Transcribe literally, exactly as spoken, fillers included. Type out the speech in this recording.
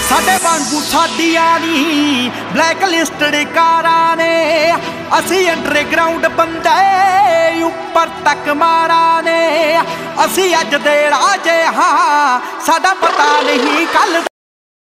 साडे वांगू साडियां नी black listed कारां ने, असी अंडरग्राउंड बंदे उपर तक मारा ने। असी अज दे राजे हाँ, साडा पता नहीं कल